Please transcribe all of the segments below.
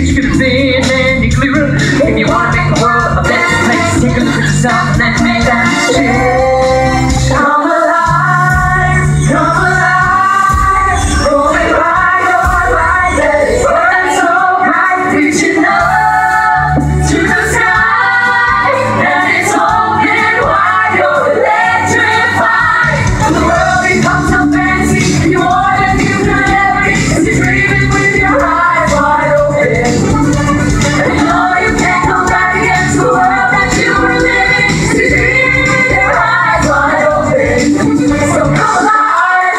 future could have been any clearer. If you want to make the world a better place, take a look at yourself and then make that change. Come alive, come alive, rolling right on right, let it burn so bright, reaching up to the sky, and it's open wide, you're electrified. The world becomes so fancy, you more than you could ever be, 'cause you're dreaming with your eyes wide open. And you know you can't go back against the world that you were living, 'cause you're dreaming with your eyes wide open. So come alive.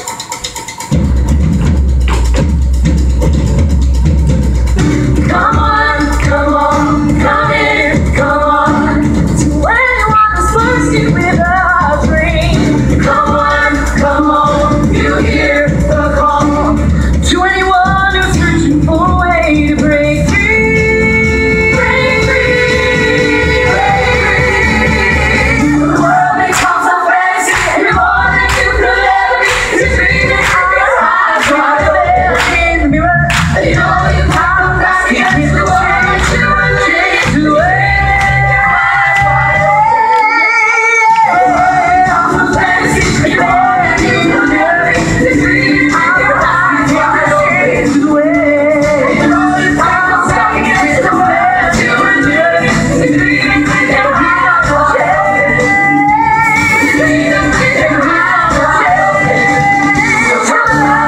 Come on, come on, come in, come on, to anyone who's thirsty with a dream. Come on, you hear the call, to anyone who's searching for a way to break free. Break free, break free. The world becomes a fantasy, and you're more than you could ever be, 'cause you're dreaming with your eyes wide open. In the mirror, and you know you can't come back against the world that you were living, to your eyes wide open. Becomes a fantasy, and you're more than you could ever be, 'cause you're dreaming with your eyes wide open. To the way, you know you can't come back against the world that you were living, 'cause you're dreaming with your eyes wide open. You're dreaming with your eyes wide open. So come alive.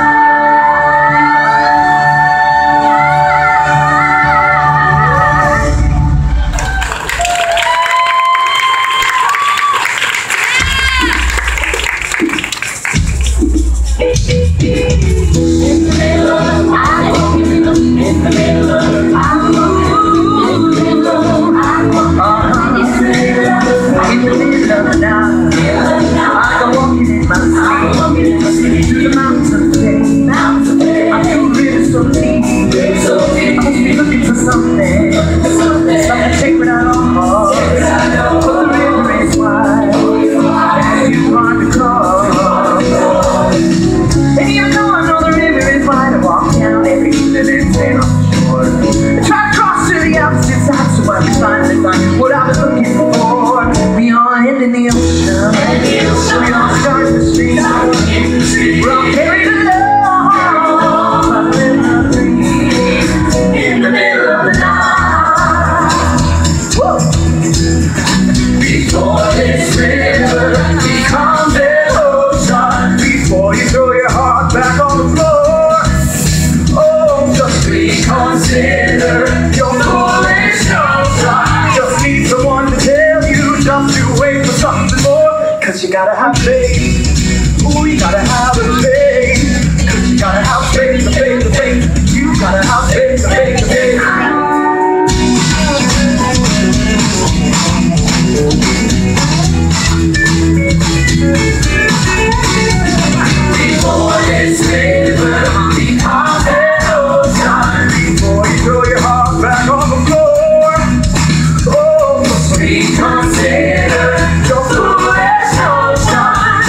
In the middle of the night, I go walking in my sleep, to the mountains of faith. I feel the river so deep, I must be looking for something sacred I don't hold. For the river is wide, and you hard to cross. And even though I know the river is wide, I walk down every evening and stay on the shore. I try to cross to the opposite side, so I can finally find what I was looking for. Beyond in the ocean, we all start the street. We're all carried along by the river breeze, in the middle of the night. Woo! Before this river becomes an ocean, before you throw your heart back on the floor, oh, just reconsider your foolish notion. Just need someone to tell you just to wait for something more. 'Cause you gotta have faith. Ooh, you gotta have the faith. 'Cause you gotta have faith, the faith, the faith. You gotta have faith, the faith, the faith. Before this river becomes an ocean, before you throw your heart back on the floor, oh, just reconsider your foolish notion.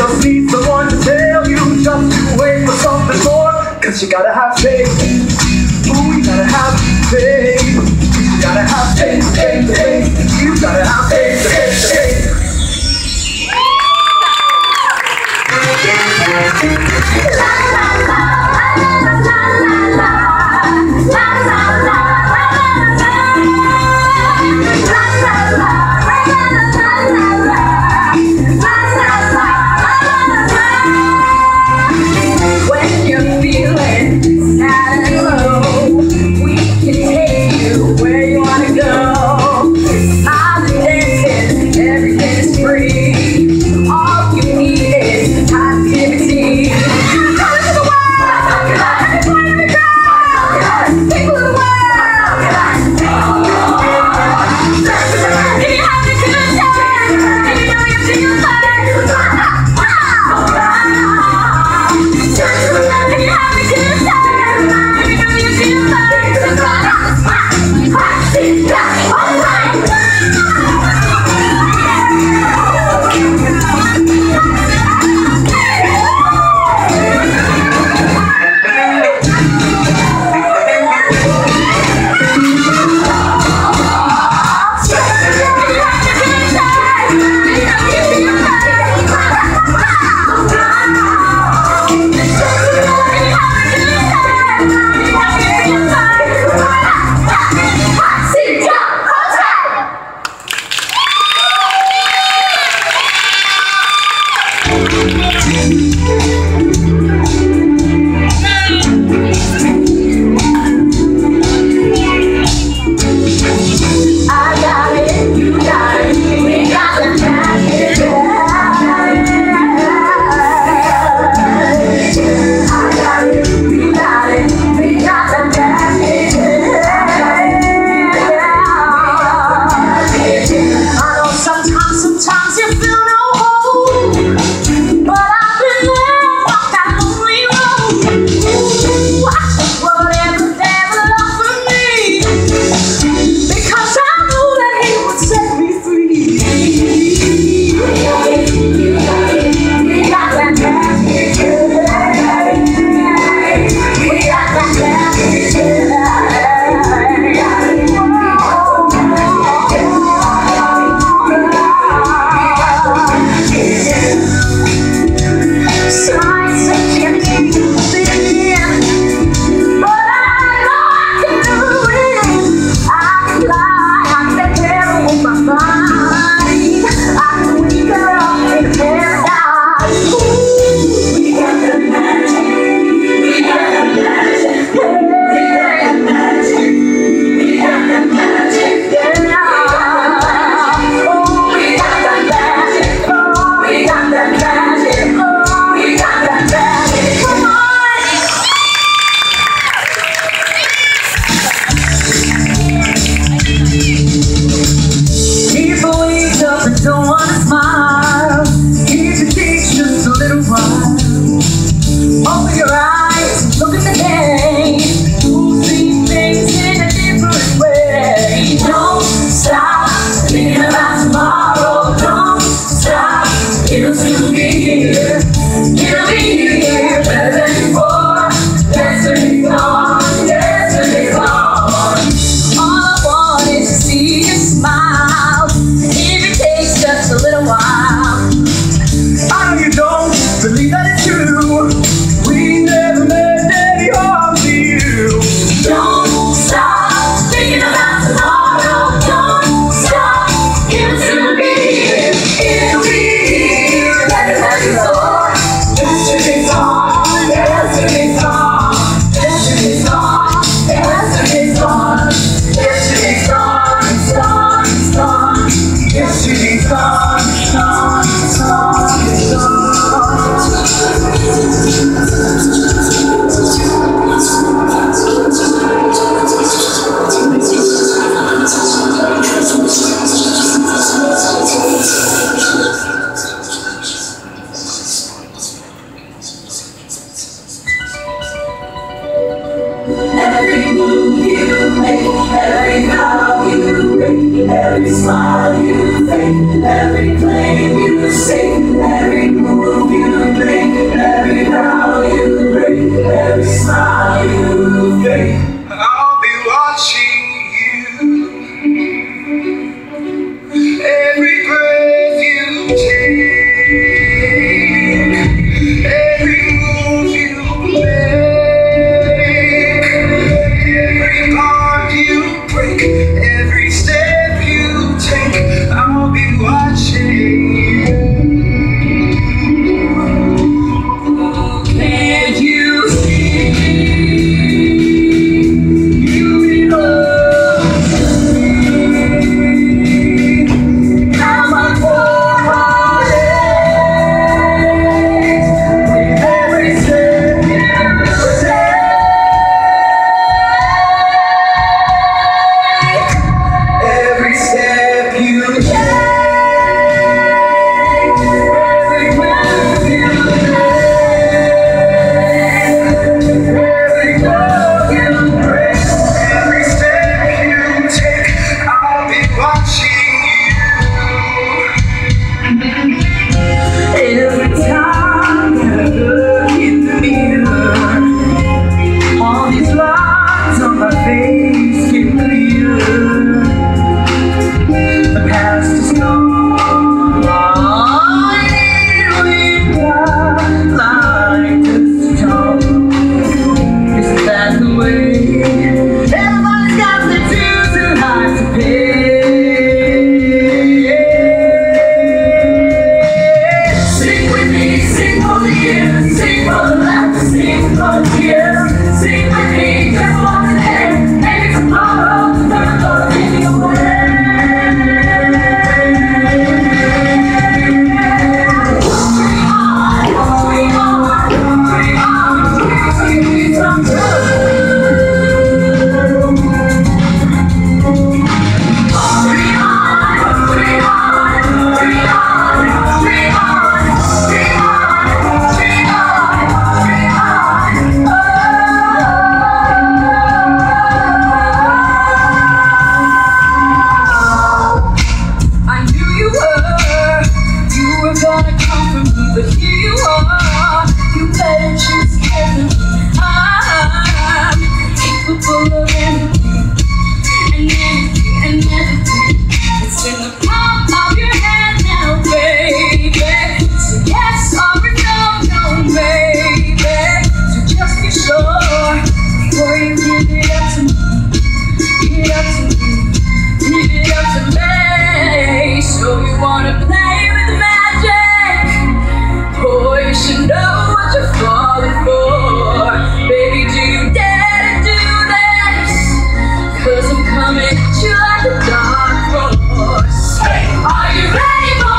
wanna play with magic. Oh, you should know what you're falling for. Baby, do you dare to do this? 'Cause I'm coming at you like a dark horse. Hey, are you ready for?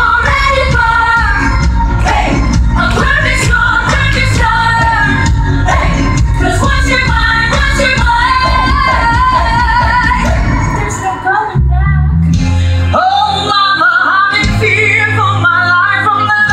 Hey, a perfect storm. Hey, 'cause once you're mine, there's no going back. Oh mama, I'm in fear for my life from the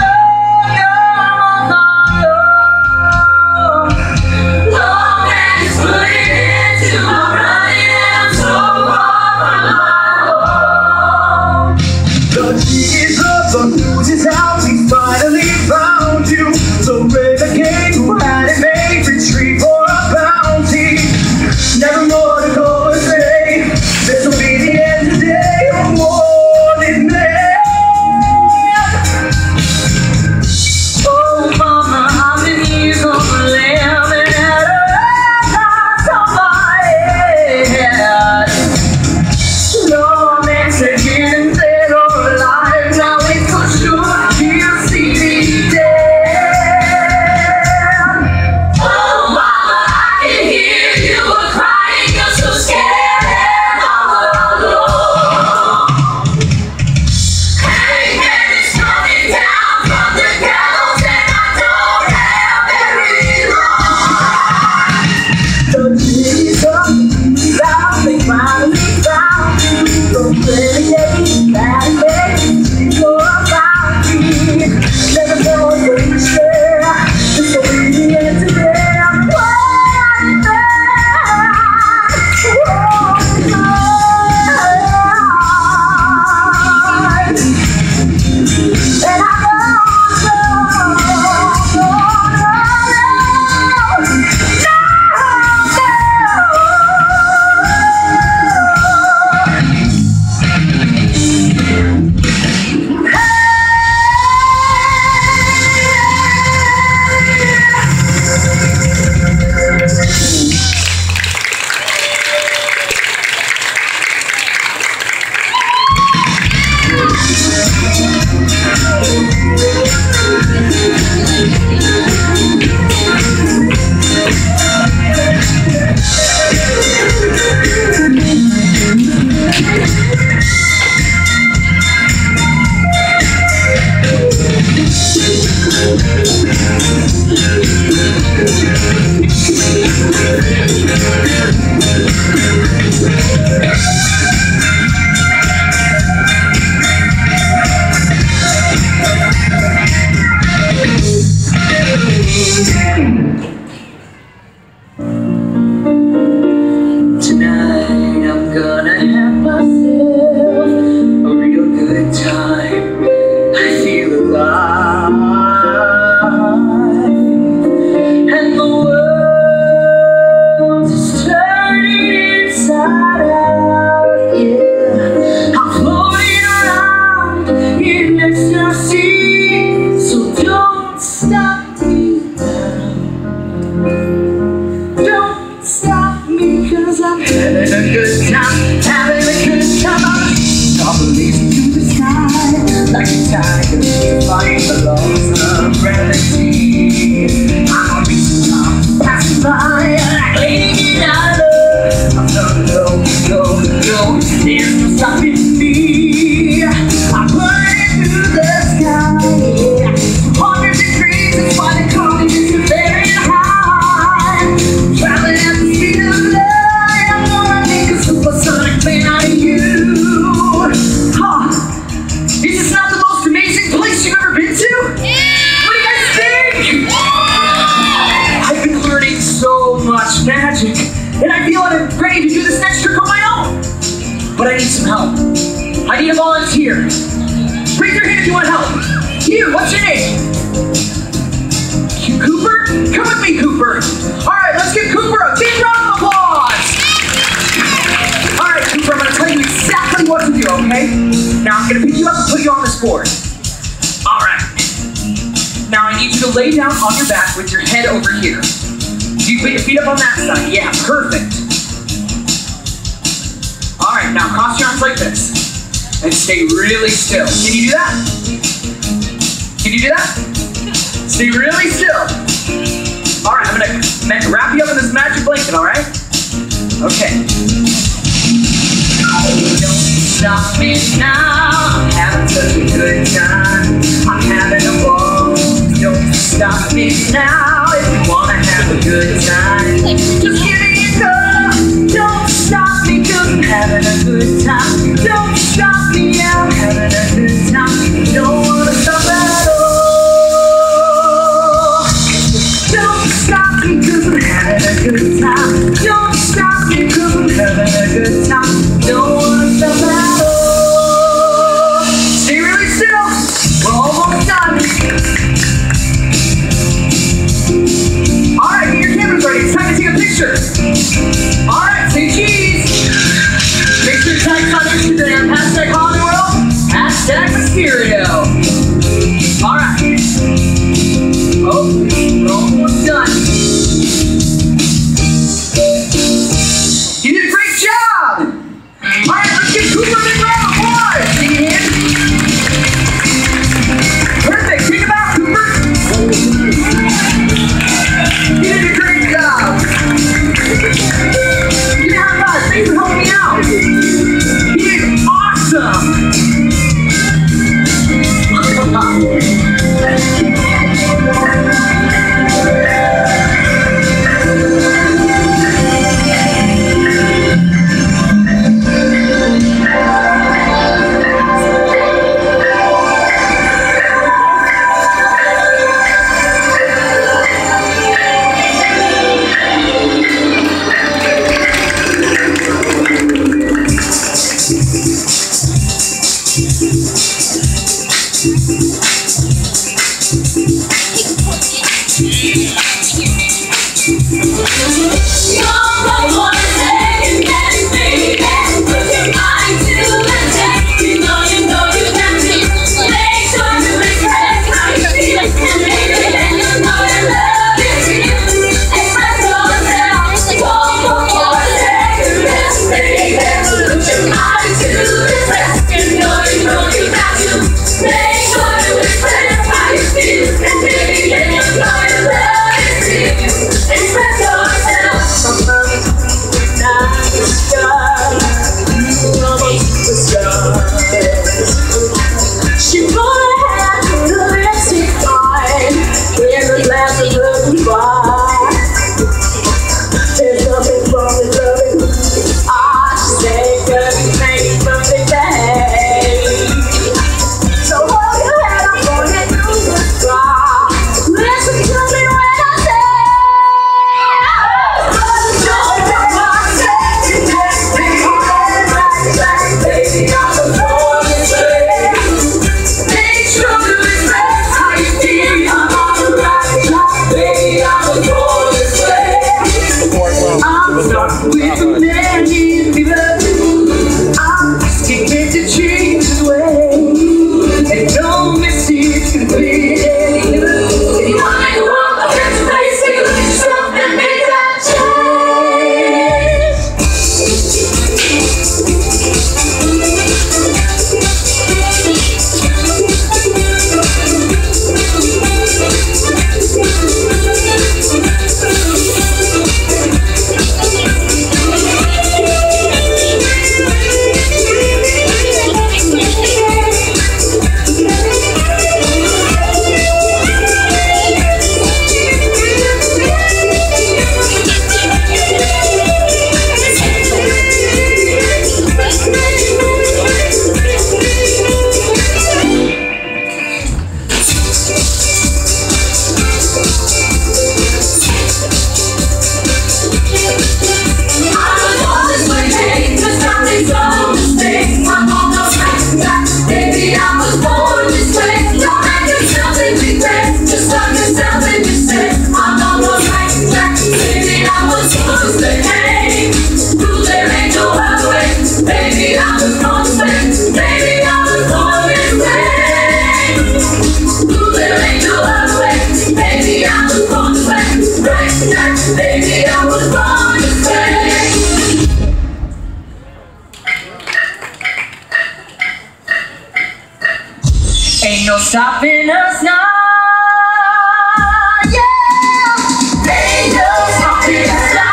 long and it's putting into my running and I'm so far from my home. The tears of the news is out, we finally found you. The renegade who had it made, retreat for a bounty. Never more to go astray. This will be the end today, a wanted man. Oh mama, I'm in years on the lamb and had a red on my head. No man said getting dead or alive, now it's for sure he'll see me dead. Oh mama, I can hear you crying, you're so scared and all alone. Hangman is coming down from the gallows and I don't have very long. The tears of the news out, they finally found you. The renegade that made, retreat for a bounty. Never more to share. This will be the end today, I'm wanted man. Wanted man. And I Tonight I'm gonna have myself a real good time. I feel alive, and the world is turning inside out. Yeah, I'm floating around in ecstasy, so don't stop me now. Don't stop me, 'cause I'm having a good time, having a good time. I'm releasing to the sky like a tiger, defying the laws of gravity. I'm a reason I'm passing by like Lady Gaga. I'm gonna go. There's no stopping me. I'm burning through the sky. 200 degrees is why they call me Mr. Fahrenheit. Traveling at the speed of light, I'm gonna make a supersonic man out of you. Huh? Is this not the most amazing place you've ever been to? What do you guys think? I've been learning so much magic, and I feel I'm ready to do this next trick on my own. But I need some help. I need a volunteer. Raise your hand if you want help. You, what's your name? Cooper? Come with me, Cooper. All right, let's give Cooper a big round of applause. All right, Cooper, I'm gonna tell you exactly what to do, okay? Now I'm gonna pick you up and put you on this board. All right. Now I need you to lay down on your back with your head over here. You put your feet up on that side. Yeah, perfect. All right, now cross your arms like this. and stay really still. Can you do that? Can you do that? Stay really still. All right, I'm gonna wrap you up in this magic blanket, all right? Okay. Don't stop me now, I'm having such a good time. I'm having a ball. Don't stop me now if you wanna have a good time. Just give me a call. Don't stop me 'cause I'm having a good time. Don't stop me, yeah, I'm having a good time. Don't wanna stop at all. Don't stop me 'cause I'm having a good time. Don't stop me 'cause I'm having a good time. Don't wanna stop at all. Stay really still. We're almost done. Alright, get your cameras ready. It's time to take a picture. Alright, say cheese. Make sure to tag us on Instagram. Hashtag Holiday World. Hashtag Mysterio. Alright. Oh, we're almost done. You did a great job. Alright, let's get Cooper Big round of applause. See you in. Perfect. Think about Cooper. You did a great job. Give me a high five. Thanks for helping me out. You did awesome. Ain't no stopping us now. Yeah, ain't no stopping us now.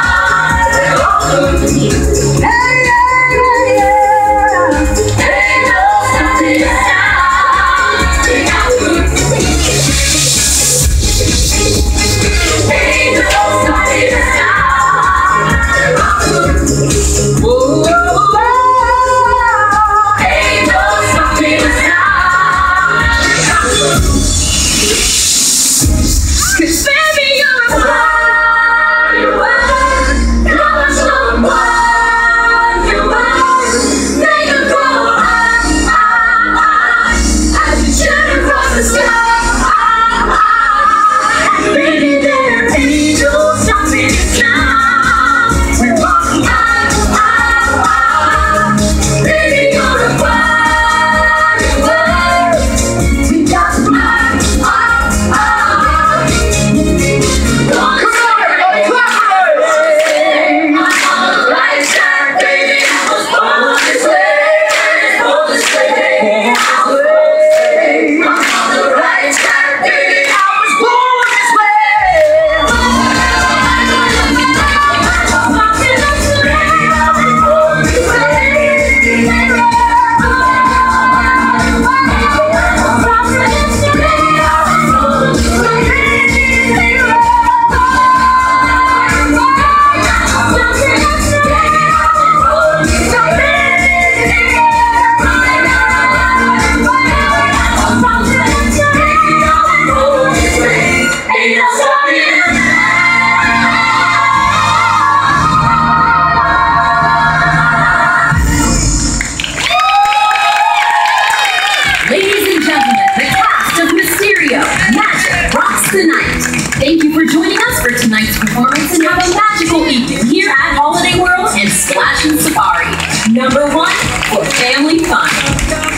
Thank you for joining us for tonight's performance and have a magical evening here at Holiday World and Splash and Safari. #1 for family fun.